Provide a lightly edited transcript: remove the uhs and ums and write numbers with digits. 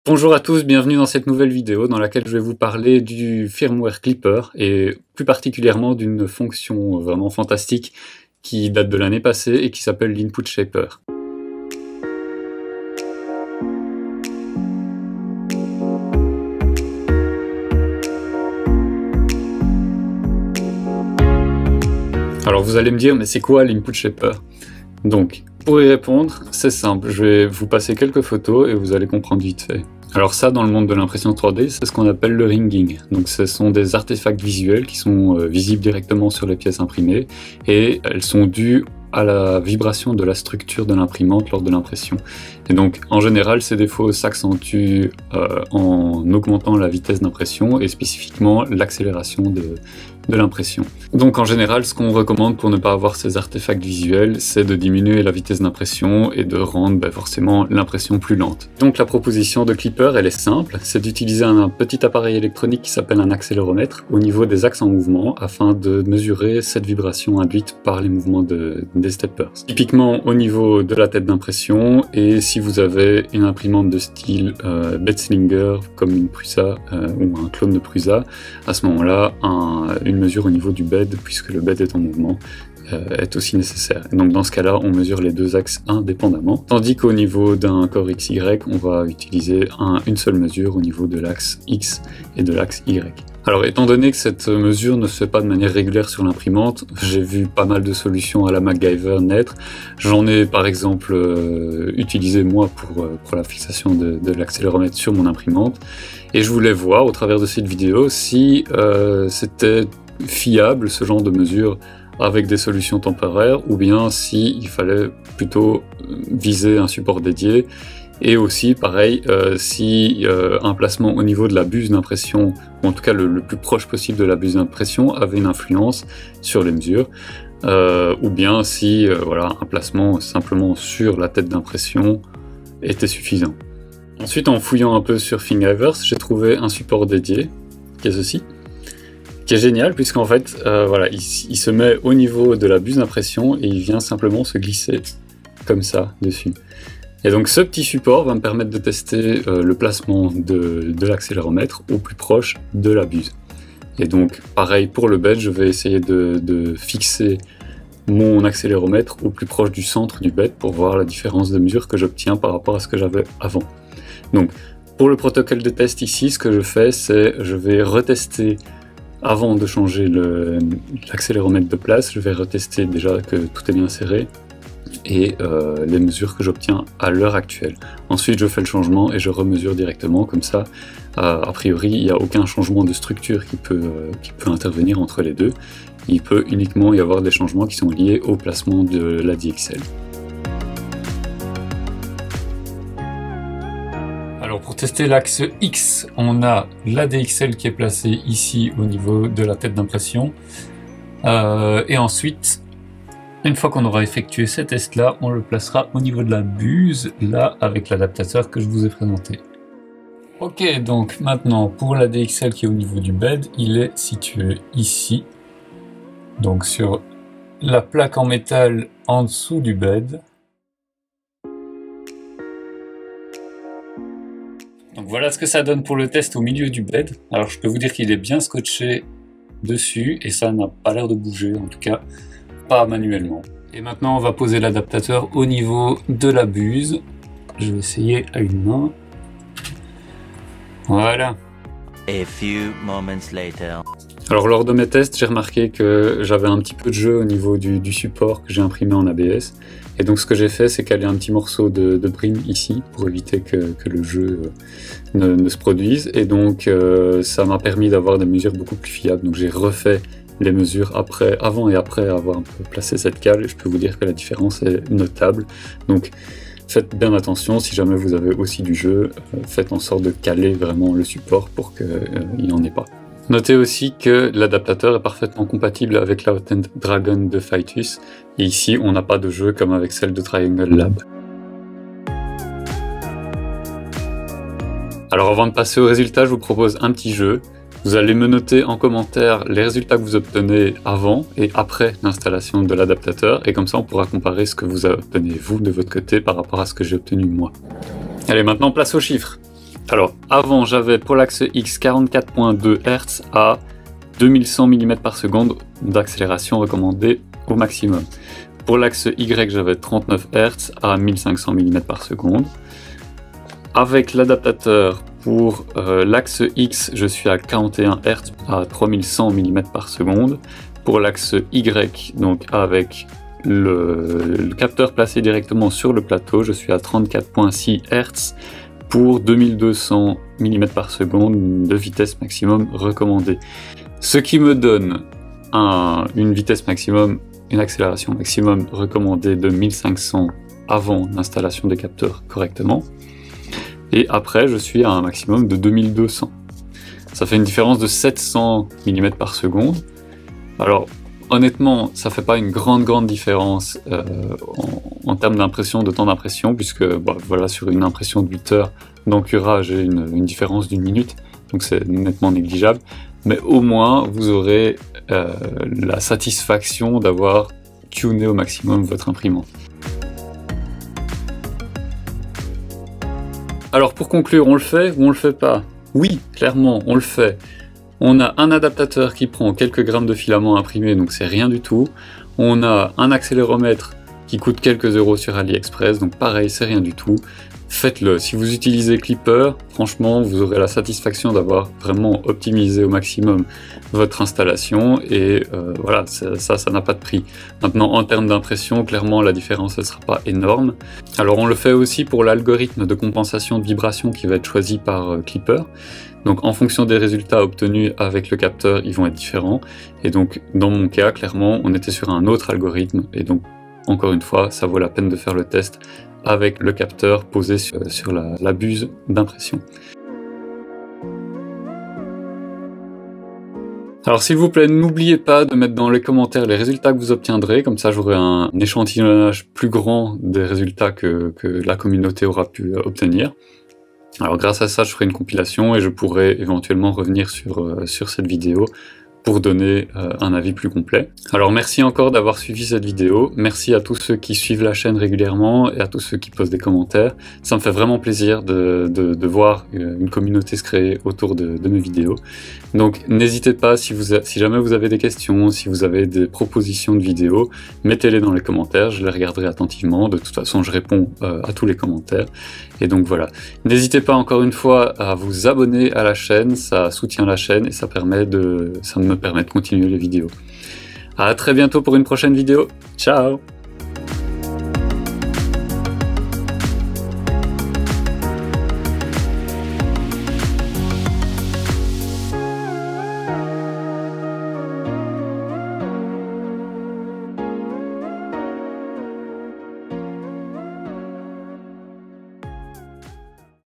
Bonjour à tous, bienvenue dans cette nouvelle vidéo dans laquelle je vais vous parler du firmware Clipper et plus particulièrement d'une fonction vraiment fantastique qui date de l'année passée et qui s'appelle l'Input Shaper. Alors vous allez me dire, mais c'est quoi l'Input Shaper? Donc, pour y répondre, c'est simple, je vais vous passer quelques photos et vous allez comprendre vite fait. Alors ça, dans le monde de l'impression 3D, c'est ce qu'on appelle le ringing. Donc ce sont des artefacts visuels qui sont visibles directement sur les pièces imprimées et elles sont dues à la vibration de la structure de l'imprimante lors de l'impression. Et donc en général, ces défauts s'accentuent en augmentant la vitesse d'impression et spécifiquement l'accélération de l'impression. Donc en général, ce qu'on recommande pour ne pas avoir ces artefacts visuels, c'est de diminuer la vitesse d'impression et de rendre forcément l'impression plus lente. Donc la proposition de Clipper, elle est simple, c'est d'utiliser un petit appareil électronique qui s'appelle un accéléromètre au niveau des axes en mouvement afin de mesurer cette vibration induite par les mouvements des steppers. Typiquement au niveau de la tête d'impression, et si vous avez une imprimante de style Betzlinger comme une Prusa ou un clone de Prusa, à ce moment-là, une mesure au niveau du bed, puisque le bed est en mouvement, est aussi nécessaire. Et donc dans ce cas-là, on mesure les deux axes indépendamment, tandis qu'au niveau d'un corps XY, on va utiliser une seule mesure au niveau de l'axe X et de l'axe Y. Alors étant donné que cette mesure ne se fait pas de manière régulière sur l'imprimante, j'ai vu pas mal de solutions à la MacGyver naître. J'en ai par exemple utilisé moi pour la fixation de l'accéléromètre sur mon imprimante, et je voulais voir au travers de cette vidéo si c'était fiable ce genre de mesure avec des solutions temporaires, ou bien si il fallait plutôt viser un support dédié. Et aussi, pareil, si un placement au niveau de la buse d'impression, ou en tout cas le plus proche possible de la buse d'impression, avait une influence sur les mesures, ou bien si voilà, un placement simplement sur la tête d'impression était suffisant. Ensuite, en fouillant un peu sur Thingiverse, j'ai trouvé un support dédié, qui est ceci, qui est génial, puisqu'en fait, voilà, il se met au niveau de la buse d'impression et il vient simplement se glisser comme ça dessus. Et donc ce petit support va me permettre de tester le placement de l'accéléromètre au plus proche de la buse. Et donc pareil pour le bed, je vais essayer de fixer mon accéléromètre au plus proche du centre du bed pour voir la différence de mesure que j'obtiens par rapport à ce que j'avais avant. Donc pour le protocole de test ici, ce que je fais, c'est je vais retester avant de changer l'accéléromètre de place, je vais retester déjà que tout est bien serré et les mesures que j'obtiens à l'heure actuelle. Ensuite, je fais le changement et je remesure directement, comme ça, a priori, il n'y a aucun changement de structure qui peut intervenir entre les deux. Il peut uniquement y avoir des changements qui sont liés au placement de l'ADXL. Alors pour tester l'axe X, on a l'ADXL qui est placé ici au niveau de la tête d'impression. Et ensuite, une fois qu'on aura effectué ces tests-là, on le placera au niveau de la buse, là, avec l'adaptateur que je vous ai présenté. Ok, donc maintenant, pour l'ADXL qui est au niveau du bed, il est situé ici. Donc sur la plaque en métal en dessous du bed. Donc voilà ce que ça donne pour le test au milieu du bed. Alors je peux vous dire qu'il est bien scotché dessus, et ça n'a pas l'air de bouger, en tout cas pas manuellement. Et maintenant on va poser l'adaptateur au niveau de la buse. Je vais essayer à une main. Voilà. A few moments later. Alors lors de mes tests, j'ai remarqué que j'avais un petit peu de jeu au niveau du support que j'ai imprimé en ABS. Et donc ce que j'ai fait, c'est caler un petit morceau de brim ici pour éviter que le jeu ne se produise. Et donc ça m'a permis d'avoir des mesures beaucoup plus fiables. Donc j'ai refait les mesures avant et après avoir un peu placé cette cale, et je peux vous dire que la différence est notable. Donc faites bien attention, si jamais vous avez aussi du jeu, faites en sorte de caler vraiment le support pour qu'il n'y en ait pas. Notez aussi que l'adaptateur est parfaitement compatible avec la Hot End Dragon de Phytus, et ici on n'a pas de jeu comme avec celle de Triangle Lab. Alors avant de passer au résultat, je vous propose un petit jeu. Vous allez me noter en commentaire les résultats que vous obtenez avant et après l'installation de l'adaptateur, et comme ça on pourra comparer ce que vous obtenez vous de votre côté par rapport à ce que j'ai obtenu moi. Allez, maintenant place aux chiffres. Alors avant j'avais pour l'axe X 44.2 Hz à 2100 mm par seconde d'accélération recommandée au maximum. Pour l'axe Y j'avais 39 Hz à 1500 mm par seconde. Avec l'adaptateur pour l'axe X je suis à 41 Hz à 3100 mm par seconde. Pour l'axe Y, donc avec le capteur placé directement sur le plateau, je suis à 34.6 Hz pour 2200 mm par seconde de vitesse maximum recommandée. Ce qui me donne une vitesse maximum, une accélération maximum recommandée de 1500 avant l'installation des capteurs correctement. Et après, je suis à un maximum de 2200. Ça fait une différence de 700 mm par seconde. Alors, honnêtement, ça fait pas une grande différence en termes d'impression, de temps d'impression, puisque voilà, sur une impression de 8 heures d'encurage, j'ai une différence d'1 minute, donc c'est nettement négligeable. Mais au moins, vous aurez la satisfaction d'avoir tuné au maximum votre imprimante. Alors pour conclure, on le fait ou on le fait pas? Oui, clairement, on le fait. On a un adaptateur qui prend quelques grammes de filament imprimé, donc c'est rien du tout. On a un accéléromètre qui coûte quelques euros sur AliExpress, donc pareil, c'est rien du tout. Faites-le. Si vous utilisez Klipper, franchement, vous aurez la satisfaction d'avoir vraiment optimisé au maximum votre installation et voilà, ça n'a pas de prix. Maintenant, en termes d'impression, clairement, la différence ne sera pas énorme. Alors, on le fait aussi pour l'algorithme de compensation de vibration qui va être choisi par Klipper. Donc en fonction des résultats obtenus avec le capteur, ils vont être différents. Et donc dans mon cas, clairement, on était sur un autre algorithme. Et donc encore une fois, ça vaut la peine de faire le test avec le capteur posé sur la buse d'impression. Alors s'il vous plaît, n'oubliez pas de mettre dans les commentaires les résultats que vous obtiendrez, comme ça j'aurai un échantillonnage plus grand des résultats que la communauté aura pu obtenir. Alors grâce à ça, je ferai une compilation et je pourrai éventuellement revenir sur cette vidéo pour donner un avis plus complet. Alors merci encore d'avoir suivi cette vidéo, merci à tous ceux qui suivent la chaîne régulièrement et à tous ceux qui posent des commentaires. Ça me fait vraiment plaisir de voir une communauté se créer autour de mes vidéos. Donc n'hésitez pas, si jamais vous avez des questions, si vous avez des propositions de vidéos, mettez-les dans les commentaires, je les regarderai attentivement. De toute façon, je réponds à tous les commentaires. Et donc voilà, n'hésitez pas encore une fois à vous abonner à la chaîne, ça soutient la chaîne et ça me permet de continuer les vidéos. À très bientôt pour une prochaine vidéo, ciao!